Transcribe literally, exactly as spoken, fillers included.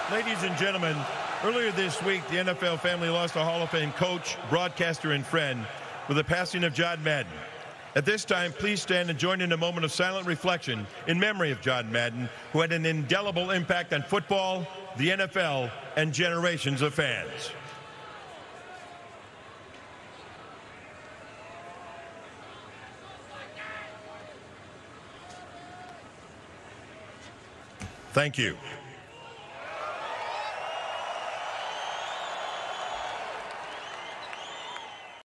Ladies and gentlemen, earlier this week, the N F L family lost a Hall of Fame coach, broadcaster, and friend with the passing of John Madden. At this time, please stand and join in a moment of silent reflection in memory of John Madden, who had an indelible impact on football, the N F L, and generations of fans. Thank you.